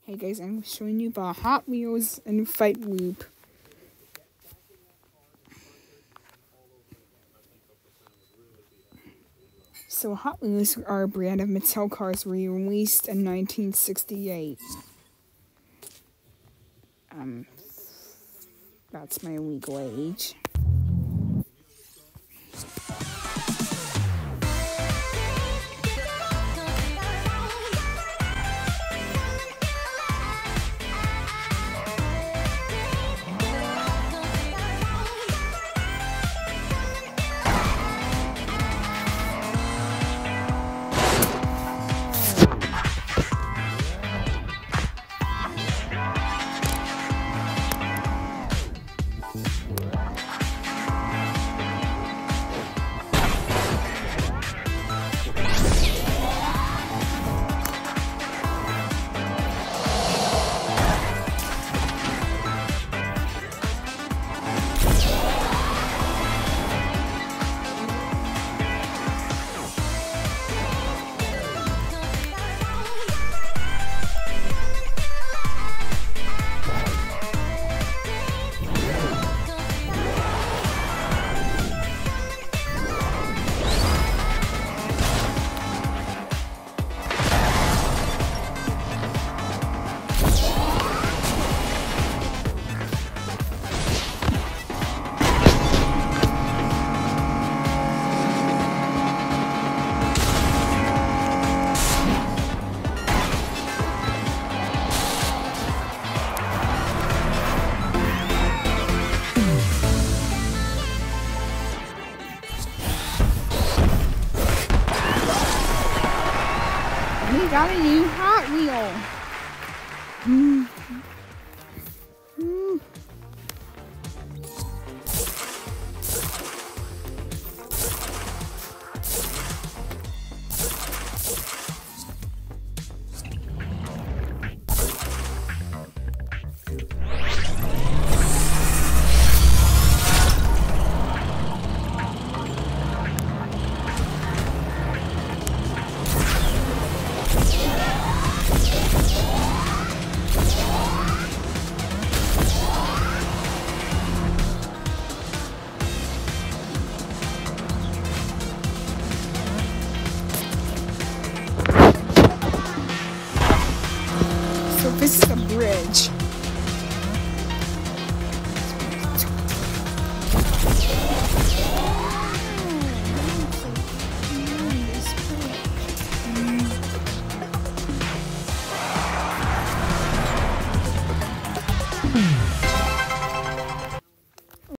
Hey guys, I'm showing you the Hot Wheels and Fight Loop. So Hot Wheels are a brand of Mattel cars released in 1968. That's my legal age. We got a new Hot Wheel. So this is a bridge.